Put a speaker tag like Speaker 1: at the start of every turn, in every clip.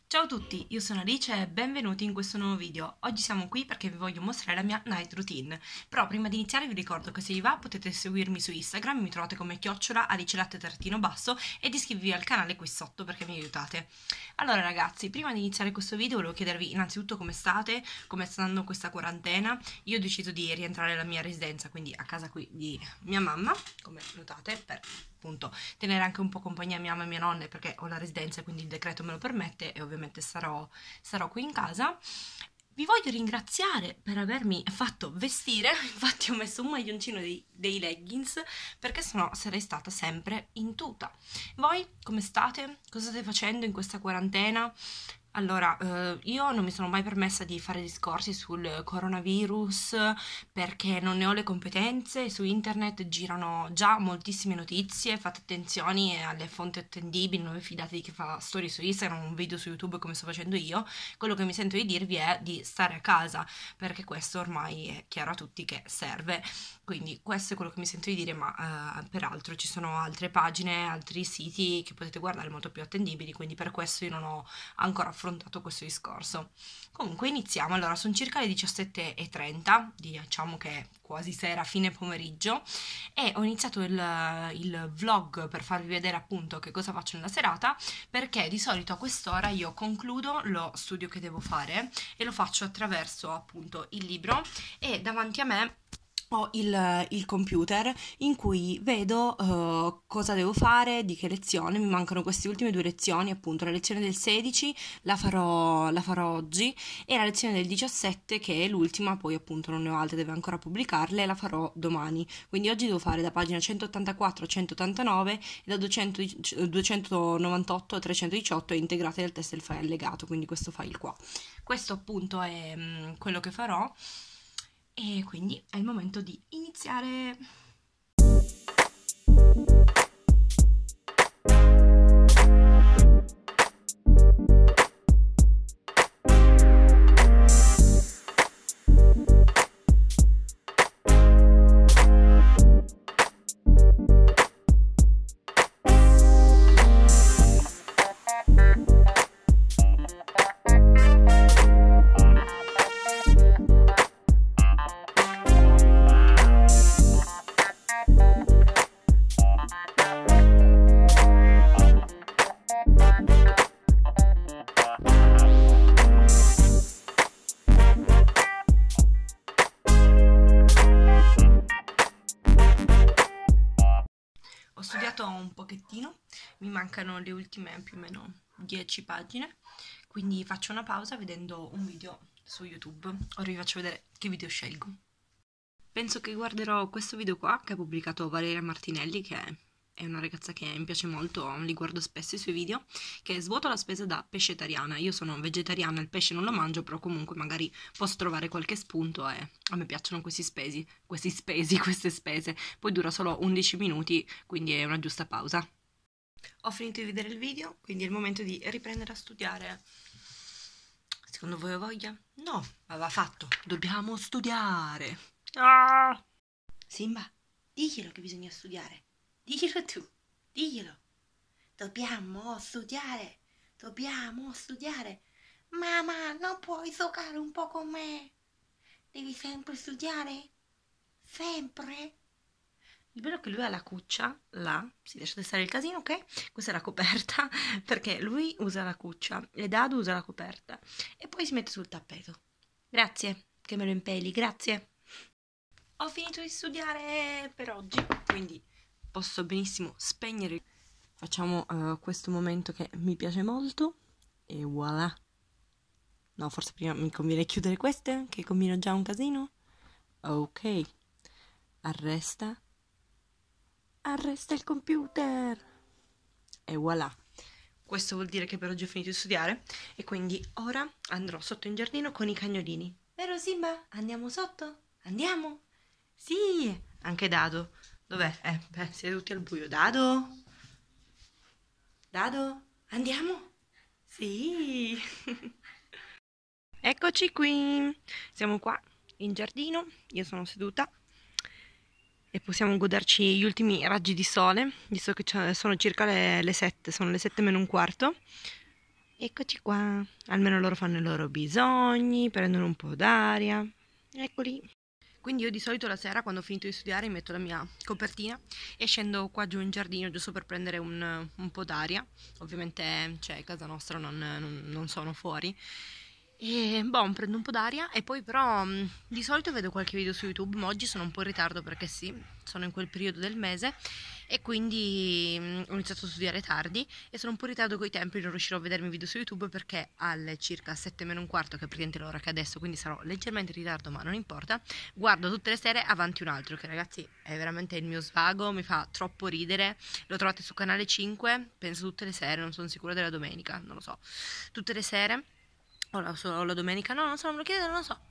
Speaker 1: Ciao a tutti, io sono Alice e benvenuti in questo nuovo video. Oggi siamo qui perché vi voglio mostrare la mia night routine. Però prima di iniziare vi ricordo che se vi va potete seguirmi su Instagram, mi trovate come @AliceLatte_basso ed iscrivervi al canale qui sotto perché mi aiutate. Allora ragazzi, prima di iniziare questo video volevo chiedervi innanzitutto come state, come sta andando questa quarantena. Io ho deciso di rientrare alla mia residenza, quindi a casa qui di mia mamma, come notate, per appunto tenere anche un po' compagnia a mia mamma e mia nonna perché ho la residenza, quindi il decreto me lo permette e ovviamente sarò qui in casa. Vi voglio ringraziare per avermi fatto vestire, infatti ho messo un maglioncino dei leggings perché sennò sarei stata sempre in tuta. Voi come state? Cosa state facendo in questa quarantena? Allora, io non mi sono mai permessa di fare discorsi sul coronavirus perché non ne ho le competenze, su internet girano già moltissime notizie, fate attenzione alle fonti attendibili, non vi fidate di chi fa storie su Instagram, un video su YouTube come sto facendo io. Quello che mi sento di dirvi è di stare a casa, perché questo ormai è chiaro a tutti che serve. Quindi questo è quello che mi sento di dire, ma peraltro ci sono altre pagine, altri siti che potete guardare molto più attendibili, quindi per questo io non ho ancora affrontato questo discorso. Comunque iniziamo. Allora, sono circa le 17:30, diciamo che è quasi sera, fine pomeriggio, e ho iniziato il vlog per farvi vedere appunto che cosa faccio nella serata, perché di solito a quest'ora io concludo lo studio che devo fare e lo faccio attraverso appunto il libro, e davanti a me ho il computer in cui vedo cosa devo fare, di che lezione. Mi mancano queste ultime due lezioni, appunto la lezione del 16 la farò oggi, e la lezione del 17 che è l'ultima, poi appunto non ne ho altre, devo ancora pubblicarle, la farò domani. Quindi oggi devo fare da pagina 184 a 189 e da 298 a 318 integrate nel testo del file allegato, quindi questo file qua. Questo appunto è quello che farò. E quindi è il momento di iniziare. Ho studiato un pochettino, mi mancano le ultime più o meno 10 pagine, quindi faccio una pausa vedendo un video su YouTube. Ora vi faccio vedere che video scelgo. Penso che guarderò questo video qua che ha pubblicato Valeria Martinelli, che è una ragazza che mi piace molto, li guardo spesso i suoi video, che è svuoto la spesa da pescetariana. Io sono vegetariana, il pesce non lo mangio, però comunque magari posso trovare qualche spunto e a me piacciono queste spese. Poi dura solo 11 minuti, quindi è una giusta pausa. Ho finito di vedere il video, quindi è il momento di riprendere a studiare. Secondo voi ho voglia? No, ma va fatto, dobbiamo studiare. Ah! Simba, diglielo che bisogna studiare. Diglielo tu, diglielo. Dobbiamo studiare, dobbiamo studiare. Mamma, non puoi giocare un po' con me? Devi sempre studiare? Sempre? Il bello è che lui ha la cuccia là, si lascia stare il casino, ok? Questa è la coperta, perché lui usa la cuccia e Dadu usa la coperta. E poi si mette sul tappeto. Grazie, che me lo impeli, grazie. Ho finito di studiare per oggi, quindi posso benissimo spegnere. Facciamo questo momento che mi piace molto e voilà. No, forse prima mi conviene chiudere queste, che combino già un casino. Ok, arresta il computer e voilà. Questo vuol dire che per oggi ho finito di studiare e quindi ora andrò sotto in giardino con i cagnolini. Vero Simba? Andiamo sotto? Andiamo? Sì, anche Dado. Dov'è? Siete tutti al buio. Dado? Dado? Andiamo? Sì. Eccoci qui. Siamo qua in giardino. Io sono seduta e possiamo goderci gli ultimi raggi di sole, visto che sono circa le 7, sono le 7 meno un quarto. Eccoci qua, almeno loro fanno i loro bisogni, prendono un po' d'aria, eccoli. Quindi io di solito la sera, quando ho finito di studiare, mi metto la mia copertina e scendo qua giù in giardino giusto per prendere un po' d'aria. Ovviamente, cioè, casa nostra non sono fuori. E boh, prendo un po' d'aria e poi però di solito vedo qualche video su YouTube, ma oggi sono un po' in ritardo perché sì, sono in quel periodo del mese e quindi ho iniziato a studiare tardi e sono un po' in ritardo coi tempi, non riuscirò a vedermi video su YouTube perché alle circa 7 meno un quarto, che è praticamente l'ora che è adesso, quindi sarò leggermente in ritardo, ma non importa, guardo tutte le sere Avanti un altro, che ragazzi è veramente il mio svago, mi fa troppo ridere, lo trovate su canale 5, penso tutte le sere, non sono sicura della domenica, non lo so, tutte le sere. Solo la domenica, no, non so, non me lo chiedete, non lo so.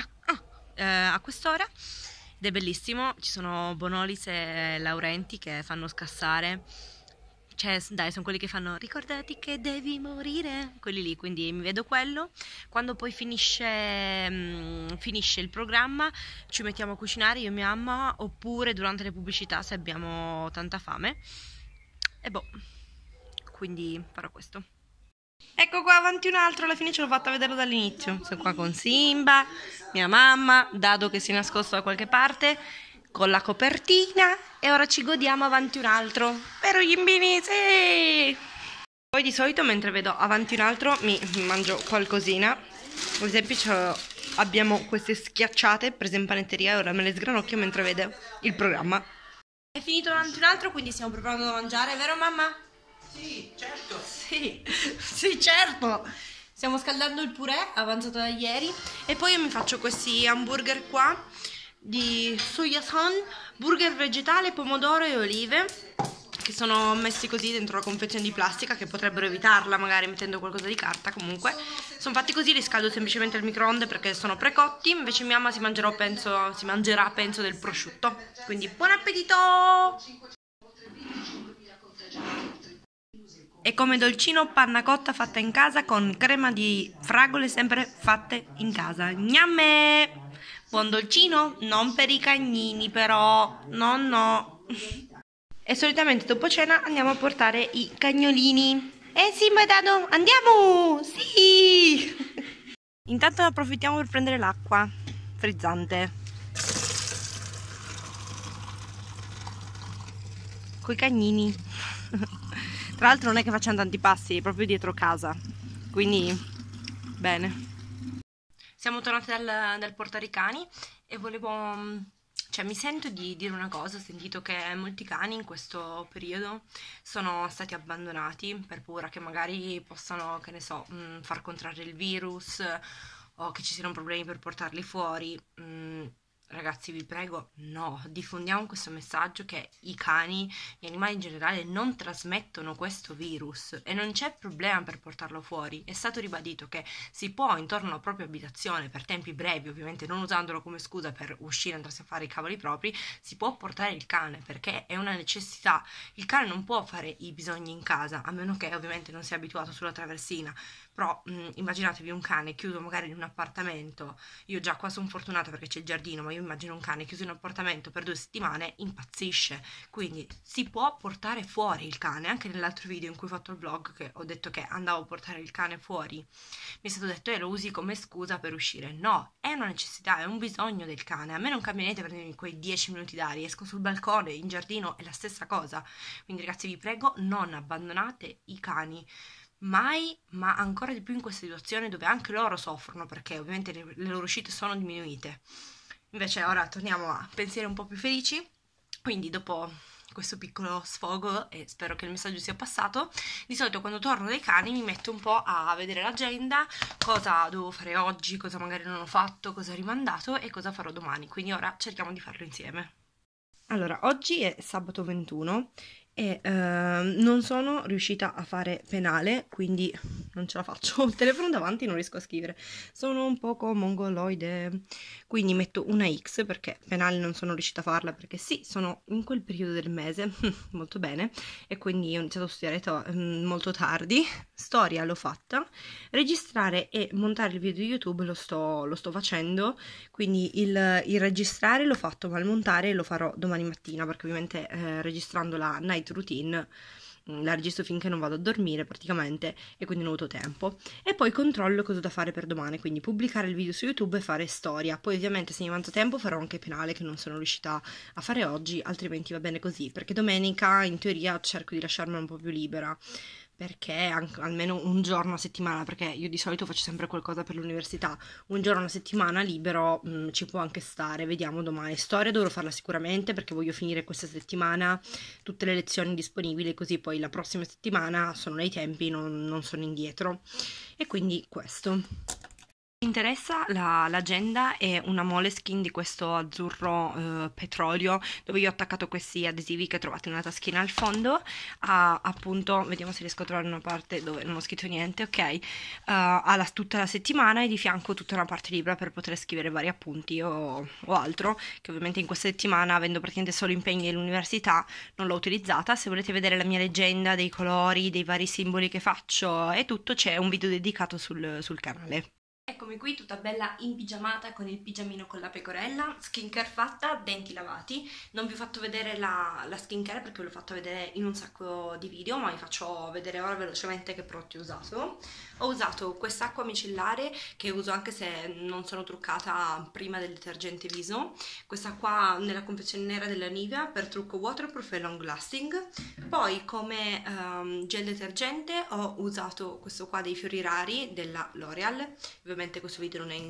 Speaker 1: A quest'ora. Ed è bellissimo, ci sono Bonolis e Laurenti che fanno scassare. Cioè, dai, sono quelli che fanno ricordati che devi morire, quelli lì, quindi mi vedo quello. Quando poi finisce il programma ci mettiamo a cucinare io e mia mamma, oppure durante le pubblicità se abbiamo tanta fame. E boh, quindi farò questo. Ecco qua Avanti un altro, alla fine ce l'ho fatta vederlo dall'inizio. Sono qua con Simba, mia mamma, Dado che si è nascosto da qualche parte, con la copertina e ora ci godiamo Avanti un altro. Vero Gimbini? Sì! Poi di solito mentre vedo Avanti un altro mi mangio qualcosina. Per esempio abbiamo queste schiacciate prese in panetteria e ora me le sgranocchio mentre vedo il programma. È finito Avanti un altro, quindi stiamo preparando da mangiare, vero mamma?
Speaker 2: Sì, certo.
Speaker 1: Sì, certo. Stiamo scaldando il purè avanzato da ieri e poi io mi faccio questi hamburger qua di soya son, burger vegetale, pomodoro e olive che sono messi così dentro la confezione di plastica, che potrebbero evitarla magari mettendo qualcosa di carta. Comunque sono fatti così, li scaldo semplicemente al microonde perché sono precotti. Invece mia mamma si mangerà penso del prosciutto. Quindi buon appetito! E come dolcino panna cotta fatta in casa con crema di fragole sempre fatte in casa. Gnamme! Buon dolcino? Non per i cagnini però, no. E solitamente dopo cena andiamo a portare i cagnolini. Simba e Dado, andiamo! Sì! Intanto approfittiamo per prendere l'acqua frizzante. Coi cagnini. Tra l'altro non è che facciamo tanti passi, è proprio dietro casa, quindi bene. Siamo tornati dal portare i cani e cioè mi sento di dire una cosa, ho sentito che molti cani in questo periodo sono stati abbandonati per paura che magari possano, che ne so, far contrarre il virus o che ci siano problemi per portarli fuori. Ragazzi, vi prego, no, diffondiamo questo messaggio che i cani, gli animali in generale, non trasmettono questo virus e non c'è problema per portarlo fuori. È stato ribadito che si può, intorno alla propria abitazione, per tempi brevi, ovviamente non usandolo come scusa per uscire e andarsi a fare i cavoli propri, si può portare il cane perché è una necessità. Il cane non può fare i bisogni in casa, a meno che ovviamente non sia abituato sulla traversina. Però immaginatevi un cane chiuso magari in un appartamento. Io già qua sono fortunata perché c'è il giardino, ma io immagino un cane chiuso in un appartamento per 2 settimane, impazzisce. Quindi si può portare fuori il cane. Anche nell'altro video in cui ho fatto il vlog, che ho detto che andavo a portare il cane fuori, mi è stato detto lo usi come scusa per uscire. No, è una necessità, è un bisogno del cane. A me non cambia niente prendermi quei 10 minuti d'aria, esco sul balcone, in giardino è la stessa cosa. Quindi ragazzi, vi prego, non abbandonate i cani mai, ma ancora di più in questa situazione dove anche loro soffrono perché ovviamente le loro uscite sono diminuite. Invece ora torniamo a pensieri un po' più felici. Quindi dopo questo piccolo sfogo, e spero che il messaggio sia passato, di solito quando torno dai cani mi metto un po' a vedere l'agenda, cosa devo fare oggi, cosa magari non ho fatto, cosa ho rimandato e cosa farò domani. Quindi ora cerchiamo di farlo insieme. Allora, oggi è sabato 21 e non sono riuscita a fare penale, quindi non ce la faccio, ho il telefono davanti, non riesco a scrivere, sono un poco mongoloide, quindi metto una X perché penale non sono riuscita a farla perché sì, sono in quel periodo del mese, molto bene, e quindi ho iniziato a studiare molto tardi. Storia l'ho fatta, registrare e montare il video YouTube lo sto facendo, quindi il registrare l'ho fatto, ma il montare lo farò domani mattina perché ovviamente registrando la night routine la registro finché non vado a dormire praticamente e quindi non ho avuto tempo. E poi controllo cosa da fare per domani, quindi pubblicare il video su YouTube e fare storia. Poi ovviamente se mi manca tempo farò anche penale che non sono riuscita a fare oggi, altrimenti va bene così, perché domenica in teoria cerco di lasciarmela un po' più libera, perché almeno un giorno a settimana, perché io di solito faccio sempre qualcosa per l'università, un giorno a settimana libero ci può anche stare. Vediamo domani. Storia dovrò farla sicuramente perché voglio finire questa settimana tutte le lezioni disponibili, così poi la prossima settimana sono nei tempi, non sono indietro. E quindi questo. Mi interessa l'agenda è una Moleskine di questo azzurro petrolio, dove io ho attaccato questi adesivi che trovate nella taschina al fondo. Appunto, vediamo se riesco a trovare una parte dove non ho scritto niente, ok. Ha tutta la settimana e di fianco tutta una parte libera per poter scrivere vari appunti o altro, che ovviamente in questa settimana, avendo praticamente solo impegni dell'università, non l'ho utilizzata. Se volete vedere la mia leggenda, dei colori, dei vari simboli che faccio e tutto, c'è un video dedicato sul canale. Eccomi qui tutta bella impigiamata con il pigiamino con la pecorella, skincare fatta, denti lavati. Non vi ho fatto vedere la skincare perché ve l'ho fatto vedere in un sacco di video, ma vi faccio vedere ora velocemente che prodotti ho usato. Ho usato quest'acqua micellare che uso anche se non sono truccata prima del detergente viso. Questa qua nella confezione nera della Nivea per trucco waterproof e long lasting. Poi come gel detergente ho usato questo qua dei fiori rari della L'Oreal. Ovviamente questo video non è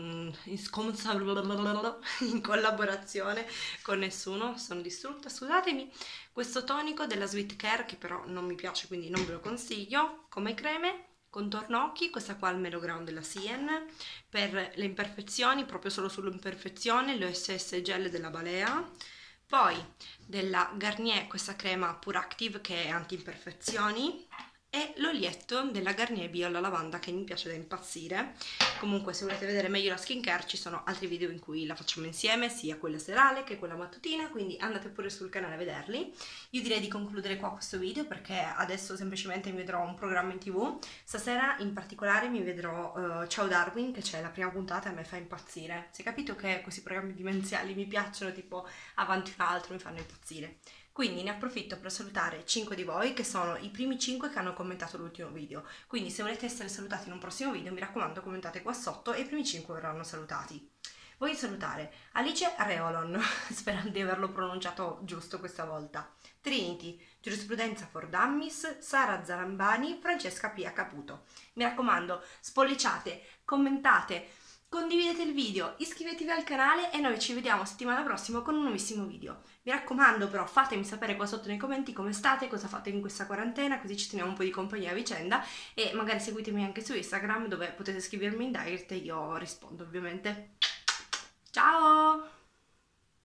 Speaker 1: in collaborazione con nessuno, sono distrutta, scusatemi. Questo tonico della Sweet Care che però non mi piace, quindi non ve lo consiglio. Come creme, contorno occhi, questa qua al Melo Ground della Sien. Per le imperfezioni, proprio solo sull'imperfezione, l'OSS Gel della Balea. Poi della Garnier questa crema Pure Active che è anti-imperfezioni, e l'olietto della Garnier Bio alla lavanda che mi piace da impazzire. Comunque se volete vedere meglio la skincare ci sono altri video in cui la facciamo insieme, sia quella serale che quella mattutina, quindi andate pure sul canale a vederli. Io direi di concludere qua questo video perché adesso semplicemente mi vedrò un programma in TV. Stasera in particolare mi vedrò Ciao Darwin, che c'è la prima puntata e a me fa impazzire. Si è capito che questi programmi dimenziali mi piacciono, tipo Avanti un altro, mi fanno impazzire. Quindi ne approfitto per salutare 5 di voi che sono i primi 5 che hanno commentato l'ultimo video. Quindi se volete essere salutati in un prossimo video mi raccomando commentate qua sotto e i primi 5 verranno salutati. Voglio salutare Alice Reolon, sperando di averlo pronunciato giusto questa volta, Trinity, Giurisprudenza for Dummies, Sara Zarambani, Francesca Pia Caputo. Mi raccomando, spolliciate, commentate, condividete il video, iscrivetevi al canale e noi ci vediamo settimana prossima con un nuovissimo video. Mi raccomando però fatemi sapere qua sotto nei commenti come state, cosa fate in questa quarantena, così ci teniamo un po' di compagnia a vicenda, e magari seguitemi anche su Instagram dove potete scrivermi in direct e io rispondo ovviamente.